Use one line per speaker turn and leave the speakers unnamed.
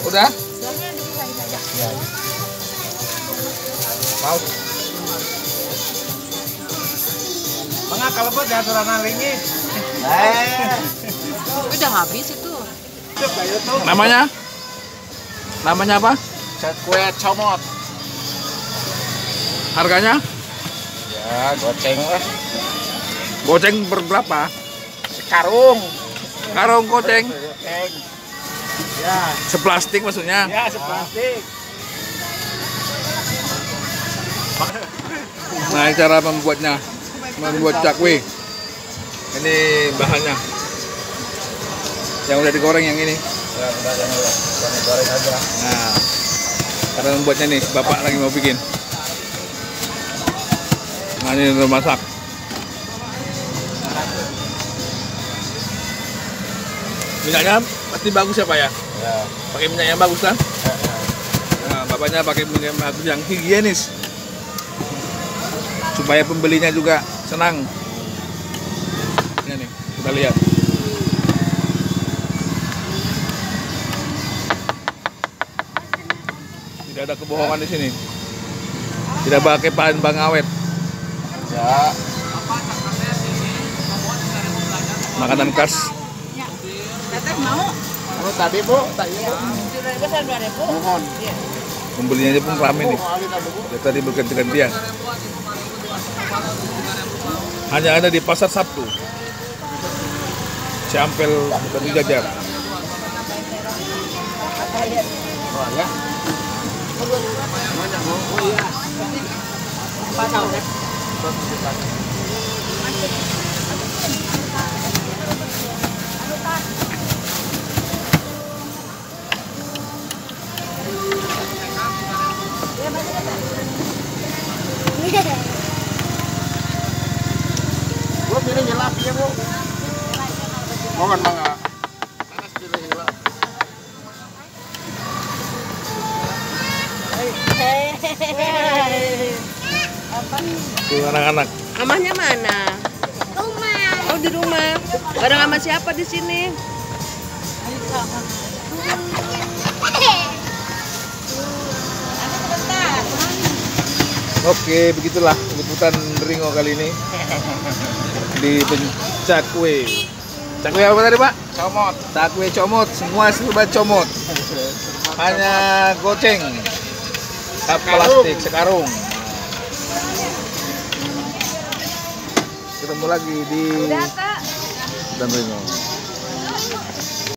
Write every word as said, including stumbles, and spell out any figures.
Udah?
Soalnya dipisahin aja.
Ya. Mau.
Mengak kalau buat aturan nalingi.
Eh.
Udah habis itu.
Namanya? Namanya apa?
Kue comot.
Harganya?
Ya, goceng lah.
Goceng berberapa?
Sekarung.
Karung goceng.
Goceng. Ya.
Seplastik maksudnya?
Ya, seplastik.
Nah, cara membuatnya, membuat cakwe. Ini bahannya. Yang udah digoreng yang ini.
Ya, udah yang udah digoreng aja.
Nah, cara membuatnya nih, bapak lagi mau bikin. Nah, ini udah masak. Minyaknya pasti bagus ya Pak ya?
Ya.
Pakai minyak yang bagus kan? Nah, bapaknya pakai minyak yang bagus yang higienis. Supaya pembelinya juga senang. Ini nih, kita lihat. Tidak ada kebohongan di sini. Tidak pakai bahan pengawet.
Ya.
Makanan khas.
Teteh mau?
Oh, tadi Bu, tadi Bu.
Dua ribu sama dua ribu.
Mohon.
Iya.
Pembelinya aja pun ramai nih.
Alin ada Bu.
Dari tadi berganti-gantian. Hanya ada di Pasar Sabtu. Ciampel Batu Jajar.
Oh ya. Banyak Bu. Oh iya.
Apa tahu deh?
Bu, pilih hilap ya Bu. Mohon mangga. Panas pilih hilap.
Apa?
Tuh anak-anak.
Amahnya mana? Rumah. Oh di rumah. Bareng sama siapa di sini?
Oke, begitulah liputan Ringo kali ini di Cakwe. Cakwe apa tadi Pak?
Comot.
Cakwe comot, semua serba comot. Hanya goceng, kap plastik sekarung. Ketemu lagi di Dan Ringo.